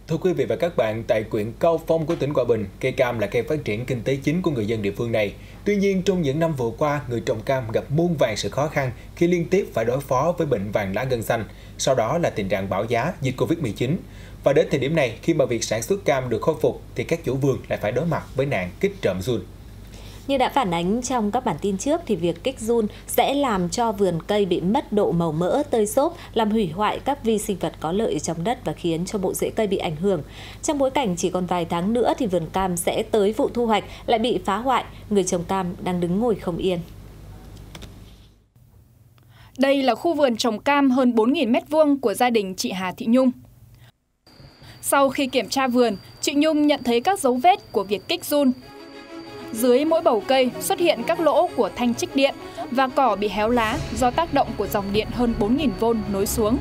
Thưa quý vị và các bạn, tại huyện Cao Phong của tỉnh Hòa Bình, cây cam là cây phát triển kinh tế chính của người dân địa phương này. Tuy nhiên, trong những năm vừa qua, người trồng cam gặp muôn vàn sự khó khăn khi liên tiếp phải đối phó với bệnh vàng lá gân xanh, sau đó là tình trạng bão giá, dịch Covid-19. Và đến thời điểm này, khi mà việc sản xuất cam được khôi phục, thì các chủ vườn lại phải đối mặt với nạn kích trộm giun. Như đã phản ánh trong các bản tin trước thì việc kích giun sẽ làm cho vườn cây bị mất độ màu mỡ, tơi xốp, làm hủy hoại các vi sinh vật có lợi trong đất và khiến cho bộ rễ cây bị ảnh hưởng. Trong bối cảnh chỉ còn vài tháng nữa thì vườn cam sẽ tới vụ thu hoạch lại bị phá hoại, người trồng cam đang đứng ngồi không yên. Đây là khu vườn trồng cam hơn 4.000 m² của gia đình chị Hà Thị Nhung. Sau khi kiểm tra vườn, chị Nhung nhận thấy các dấu vết của việc kích giun. Dưới mỗi bầu cây xuất hiện các lỗ của thanh trích điện và cỏ bị héo lá do tác động của dòng điện hơn 4.000V nối xuống.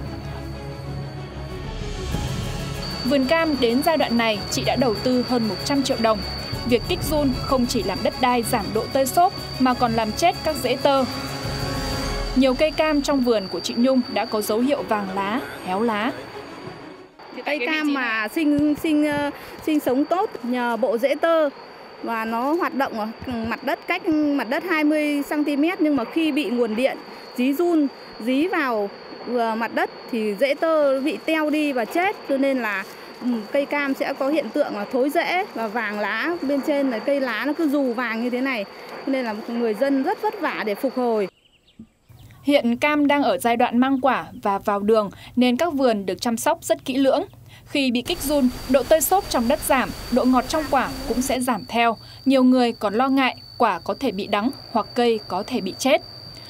Vườn cam đến giai đoạn này, chị đã đầu tư hơn 100 triệu đồng. Việc kích giun không chỉ làm đất đai giảm độ tơi xốp mà còn làm chết các rễ tơ. Nhiều cây cam trong vườn của chị Nhung đã có dấu hiệu vàng lá, héo lá. Cây cam mà sinh sống tốt nhờ bộ rễ tơ và nó hoạt động ở mặt đất, cách mặt đất 20 cm, nhưng mà khi bị nguồn điện dí giun dí vào mặt đất thì rễ tơ bị teo đi và chết, cho nên là cây cam sẽ có hiện tượng là thối rễ và vàng lá, bên trên là cây lá nó cứ dù vàng như thế này, cho nên là người dân rất vất vả để phục hồi. Hiện cam đang ở giai đoạn mang quả và vào đường nên các vườn được chăm sóc rất kỹ lưỡng. Khi bị kích giun, độ tơi xốp trong đất giảm, độ ngọt trong quả cũng sẽ giảm theo. Nhiều người còn lo ngại quả có thể bị đắng hoặc cây có thể bị chết.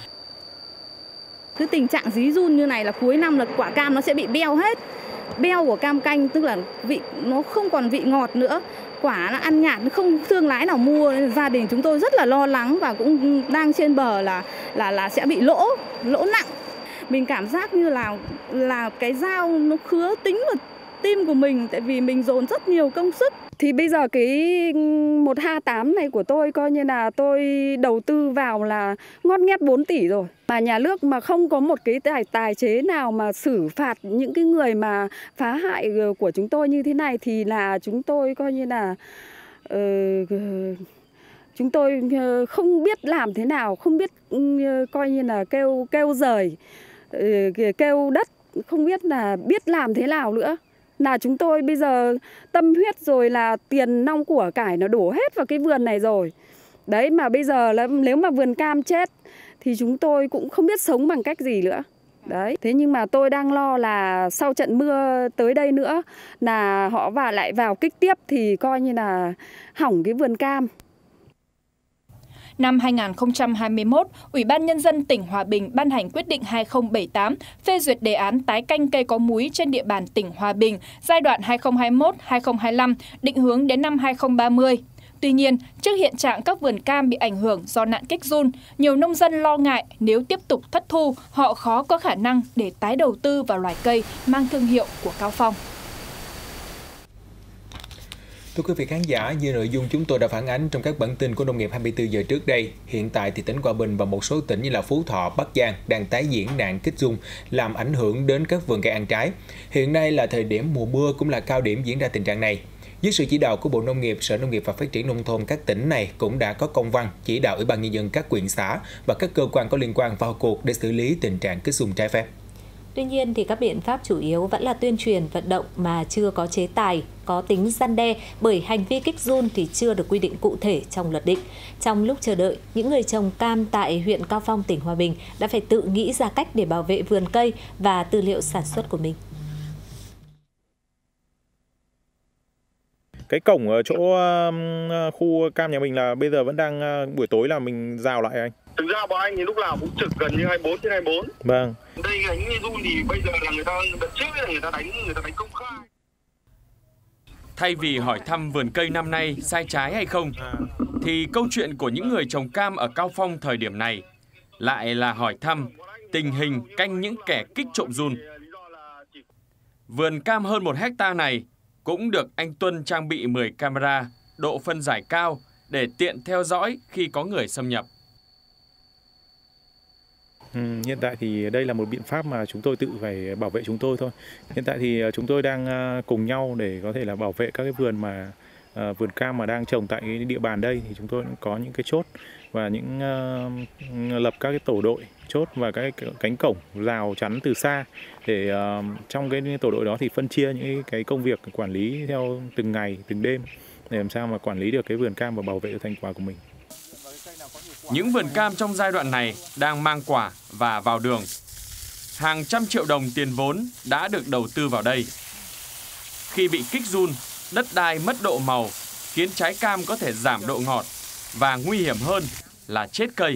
Cứ tình trạng dí giun như này là cuối năm là quả cam nó sẽ bị beo hết. Beo của cam canh tức là vị nó không còn vị ngọt nữa. Quả nó ăn nhạt, nó không thương lái nào mua, nên gia đình chúng tôi rất là lo lắng và cũng đang trên bờ là sẽ bị lỗ nặng. Mình cảm giác như là cái dao nó khứa tính vào tim của mình, tại vì mình dồn rất nhiều công sức. Thì bây giờ cái 1/8 này của tôi coi như là tôi đầu tư vào là ngót nghét 4 tỷ rồi. Mà nhà nước mà không có một cái tài chế nào mà xử phạt những cái người mà phá hại của chúng tôi như thế này thì là chúng tôi coi như là chúng tôi không biết làm thế nào, không biết coi như là kêu rời, kêu đất, không biết là biết làm thế nào nữa. Là chúng tôi bây giờ tâm huyết rồi, là tiền nong của cải nó đổ hết vào cái vườn này rồi. Đấy, mà bây giờ là nếu mà vườn cam chết thì chúng tôi cũng không biết sống bằng cách gì nữa. Đấy, thế nhưng mà tôi đang lo là sau trận mưa tới đây nữa là họ lại vào kích tiếp thì coi như là hỏng cái vườn cam. Năm 2021, Ủy ban Nhân dân tỉnh Hòa Bình ban hành quyết định 2078 phê duyệt đề án tái canh cây có múi trên địa bàn tỉnh Hòa Bình giai đoạn 2021-2025, định hướng đến năm 2030. Tuy nhiên, trước hiện trạng các vườn cam bị ảnh hưởng do nạn kích giun, nhiều nông dân lo ngại nếu tiếp tục thất thu, họ khó có khả năng để tái đầu tư vào loài cây mang thương hiệu của Cao Phong. Thưa quý vị khán giả, như nội dung chúng tôi đã phản ánh trong các bản tin của Nông nghiệp 24 giờ trước đây, hiện tại thì tỉnh Hòa Bình và một số tỉnh như là Phú Thọ, Bắc Giang đang tái diễn nạn kích giun làm ảnh hưởng đến các vườn cây ăn trái. Hiện nay là thời điểm mùa mưa cũng là cao điểm diễn ra tình trạng này. Dưới sự chỉ đạo của Bộ Nông nghiệp, Sở Nông nghiệp và Phát triển Nông thôn, các tỉnh này cũng đã có công văn chỉ đạo Ủy ban Nhân dân các huyện xã và các cơ quan có liên quan vào cuộc để xử lý tình trạng kích giun trái phép. Tuy nhiên thì các biện pháp chủ yếu vẫn là tuyên truyền vận động mà chưa có chế tài có tính răn đe, bởi hành vi kích giun thì chưa được quy định cụ thể trong luật định. Trong lúc chờ đợi, những người trồng cam tại huyện Cao Phong, tỉnh Hòa Bình đã phải tự nghĩ ra cách để bảo vệ vườn cây và tư liệu sản xuất của mình. Cái cổng ở chỗ khu cam nhà mình là bây giờ vẫn đang buổi tối là mình rào lại anh. Thực ra bọn anh thì lúc nào cũng trực gần như 24/24. Vâng. Đây là những giun thì bây giờ là người ta đợt trước là người ta đánh công khai. Thay vì hỏi thăm vườn cây năm nay sai trái hay không, thì câu chuyện của những người trồng cam ở Cao Phong thời điểm này lại là hỏi thăm tình hình canh những kẻ kích trộm giun. Vườn cam hơn 1 hectare này cũng được anh Tuân trang bị 10 camera độ phân giải cao để tiện theo dõi khi có người xâm nhập. Hiện tại thì đây là một biện pháp mà chúng tôi tự phải bảo vệ chúng tôi thôi. Hiện tại thì chúng tôi đang cùng nhau để có thể là bảo vệ các cái vườn cam mà đang trồng tại cái địa bàn đây, thì chúng tôi cũng có những cái chốt và lập các cái tổ đội chốt và các cái cánh cổng rào chắn từ xa để trong cái tổ đội đó thì phân chia những cái công việc quản lý theo từng ngày, từng đêm để làm sao mà quản lý được cái vườn cam và bảo vệ được thành quả của mình. Những vườn cam trong giai đoạn này đang mang quả và vào đường. Hàng trăm triệu đồng tiền vốn đã được đầu tư vào đây. Khi bị kích run, đất đai mất độ màu, khiến trái cam có thể giảm độ ngọt và nguy hiểm hơn là chết cây.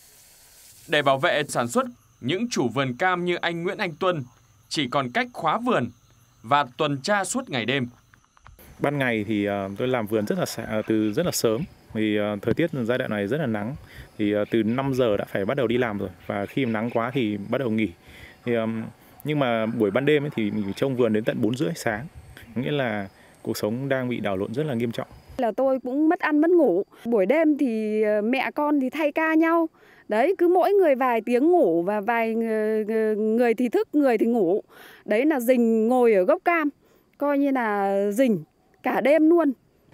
Để bảo vệ sản xuất, những chủ vườn cam như anh Nguyễn Anh Tuân chỉ còn cách khóa vườn và tuần tra suốt ngày đêm. Ban ngày thì tôi làm vườn rất là sớm. Vì thời tiết giai đoạn này rất là nắng, thì từ 5 giờ đã phải bắt đầu đi làm rồi, và khi nắng quá thì bắt đầu nghỉ. Nhưng mà buổi ban đêm ấy thì mình trông vườn đến tận 4 rưỡi sáng, nghĩa là cuộc sống đang bị đảo lộn rất là nghiêm trọng. Là tôi cũng mất ăn mất ngủ, buổi đêm thì mẹ con thì thay ca nhau, đấy cứ mỗi người vài tiếng ngủ và vài người thì thức, người thì ngủ, đấy là rình ngồi ở gốc cam, coi như là rình cả đêm luôn.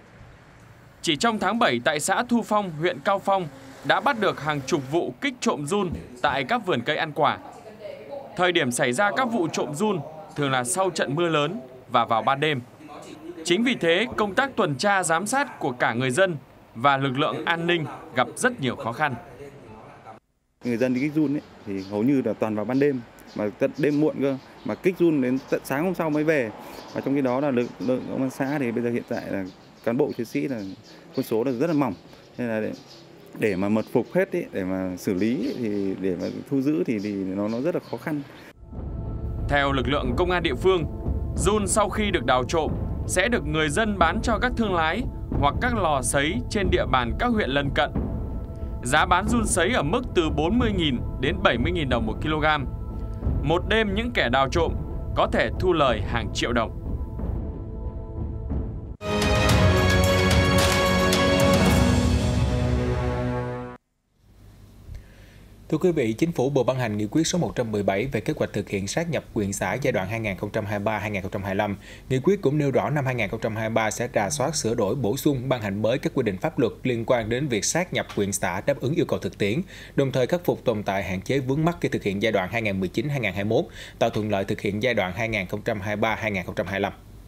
Chỉ trong tháng 7 tại xã Thu Phong, huyện Cao Phong đã bắt được hàng chục vụ kích trộm giun tại các vườn cây ăn quả. Thời điểm xảy ra các vụ trộm giun thường là sau trận mưa lớn và vào ban đêm. Chính vì thế, công tác tuần tra giám sát của cả người dân và lực lượng an ninh gặp rất nhiều khó khăn. Người dân đi kích giun thì hầu như là toàn vào ban đêm, mà tận đêm muộn cơ, mà kích giun đến tận sáng hôm sau mới về. Và trong khi đó là lực lượng công an xã thì bây giờ hiện tại là cán bộ chiến sĩ là quân số là rất là mỏng, nên là để mà mật phục hết để mà xử lý thì để mà thu giữ thì nó rất là khó khăn. Theo lực lượng công an địa phương, giun sau khi được đào trộm sẽ được người dân bán cho các thương lái hoặc các lò sấy trên địa bàn các huyện lân cận. Giá bán giun sấy ở mức từ 40.000 đến 70.000 đồng 1 kg. Một đêm những kẻ đào trộm có thể thu lời hàng triệu đồng. Thưa quý vị, Chính phủ vừa ban hành nghị quyết số 117 về kế hoạch thực hiện sát nhập huyện xã giai đoạn 2023-2025. Nghị quyết cũng nêu rõ năm 2023 sẽ rà soát, sửa đổi, bổ sung, ban hành mới các quy định pháp luật liên quan đến việc sát nhập huyện xã đáp ứng yêu cầu thực tiễn, đồng thời khắc phục tồn tại hạn chế vướng mắc khi thực hiện giai đoạn 2019-2021, tạo thuận lợi thực hiện giai đoạn 2023-2025.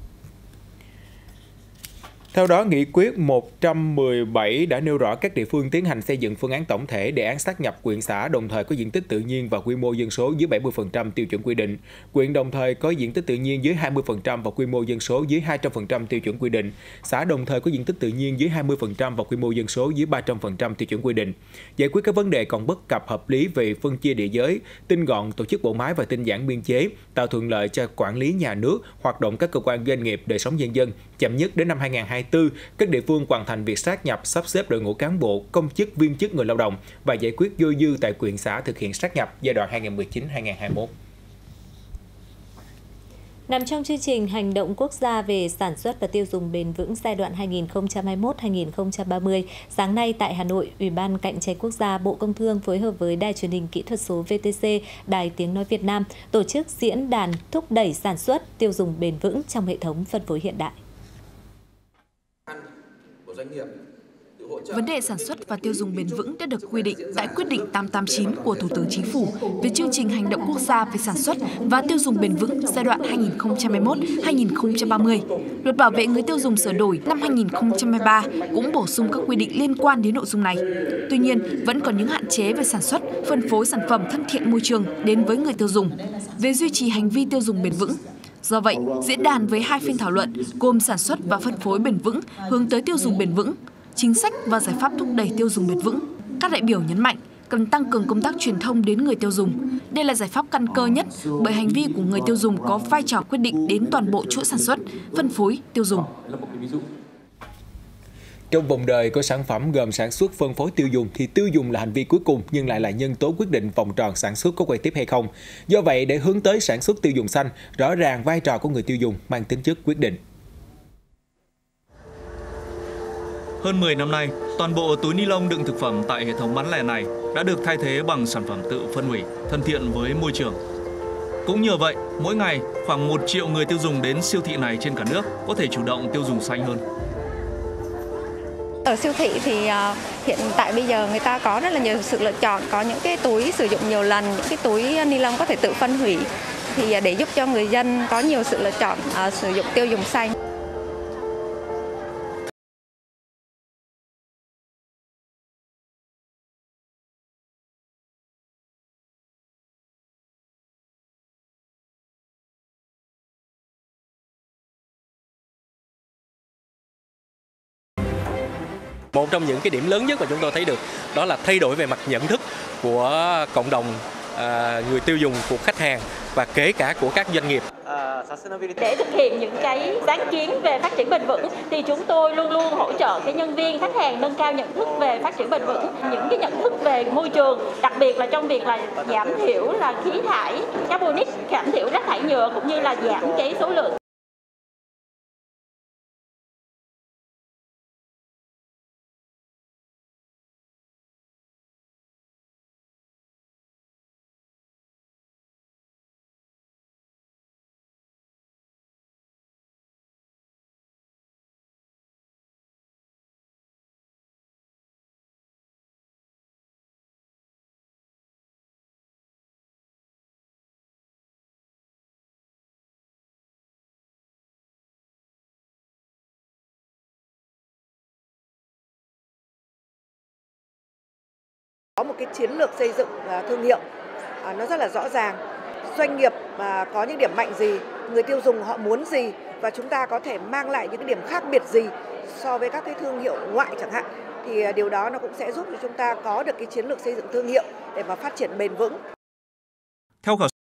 Theo đó, Nghị quyết 117 đã nêu rõ các địa phương tiến hành xây dựng phương án tổng thể đề án sát nhập huyện xã đồng thời có diện tích tự nhiên và quy mô dân số dưới 70% tiêu chuẩn quy định. Huyện đồng thời có diện tích tự nhiên dưới 20% và quy mô dân số dưới 200% tiêu chuẩn quy định. Xã đồng thời có diện tích tự nhiên dưới 20% và quy mô dân số dưới 300% tiêu chuẩn quy định. Giải quyết các vấn đề còn bất cập hợp lý về phân chia địa giới, tinh gọn tổ chức bộ máy và tinh giản biên chế, tạo thuận lợi cho quản lý nhà nước, hoạt động các cơ quan doanh nghiệp, đời sống nhân dân. Chậm nhất đến năm 2024, các địa phương hoàn thành việc sát nhập, sắp xếp đội ngũ cán bộ, công chức, viên chức, người lao động và giải quyết dôi dư tại huyện xã thực hiện sát nhập giai đoạn 2019-2021. Nằm trong chương trình hành động quốc gia về sản xuất và tiêu dùng bền vững giai đoạn 2021-2030, sáng nay tại Hà Nội, Ủy ban Cạnh tranh Quốc gia, Bộ Công Thương phối hợp với Đài truyền hình kỹ thuật số VTC, Đài Tiếng nói Việt Nam tổ chức diễn đàn thúc đẩy sản xuất, tiêu dùng bền vững trong hệ thống phân phối hiện đại. Vấn đề sản xuất và tiêu dùng bền vững đã được quy định tại quyết định 889 của Thủ tướng Chính phủ về chương trình hành động quốc gia về sản xuất và tiêu dùng bền vững giai đoạn 2021-2030. Luật bảo vệ người tiêu dùng sửa đổi năm 2023 cũng bổ sung các quy định liên quan đến nội dung này. Tuy nhiên, vẫn còn những hạn chế về sản xuất, phân phối sản phẩm thân thiện môi trường đến với người tiêu dùng, về duy trì hành vi tiêu dùng bền vững. Do vậy, diễn đàn với 2 phiên thảo luận gồm sản xuất và phân phối bền vững hướng tới tiêu dùng bền vững, chính sách và giải pháp thúc đẩy tiêu dùng bền vững. Các đại biểu nhấn mạnh cần tăng cường công tác truyền thông đến người tiêu dùng. Đây là giải pháp căn cơ nhất bởi hành vi của người tiêu dùng có vai trò quyết định đến toàn bộ chuỗi sản xuất, phân phối, tiêu dùng. Trong vòng đời của sản phẩm gồm sản xuất, phân phối, tiêu dùng thì tiêu dùng là hành vi cuối cùng nhưng lại là nhân tố quyết định vòng tròn sản xuất có quay tiếp hay không. Do vậy, để hướng tới sản xuất tiêu dùng xanh, rõ ràng vai trò của người tiêu dùng mang tính chất quyết định. Hơn 10 năm nay, toàn bộ túi ni lông đựng thực phẩm tại hệ thống bán lẻ này đã được thay thế bằng sản phẩm tự phân hủy, thân thiện với môi trường. Cũng nhờ vậy, mỗi ngày khoảng 1 triệu người tiêu dùng đến siêu thị này trên cả nước có thể chủ động tiêu dùng xanh hơn. Ở siêu thị thì hiện tại bây giờ người ta có rất là nhiều sự lựa chọn, có những cái túi sử dụng nhiều lần, những cái túi ni lông có thể tự phân hủy, thì để giúp cho người dân có nhiều sự lựa chọn sử dụng tiêu dùng xanh. Một trong những cái điểm lớn nhất mà chúng tôi thấy được đó là thay đổi về mặt nhận thức của cộng đồng người tiêu dùng, của khách hàng và kể cả của các doanh nghiệp. Để thực hiện những cái sáng kiến về phát triển bền vững thì chúng tôi luôn luôn hỗ trợ cái nhân viên, khách hàng nâng cao nhận thức về phát triển bền vững, những cái nhận thức về môi trường, đặc biệt là trong việc là giảm thiểu là khí thải carbonic, giảm thiểu rác thải nhựa cũng như là giảm cái số lượng. Có một cái chiến lược xây dựng thương hiệu nó rất là rõ ràng. Doanh nghiệp có những điểm mạnh gì, người tiêu dùng họ muốn gì và chúng ta có thể mang lại những cái điểm khác biệt gì so với các cái thương hiệu ngoại chẳng hạn. Thì điều đó nó cũng sẽ giúp cho chúng ta có được cái chiến lược xây dựng thương hiệu để mà phát triển bền vững. Theo khảo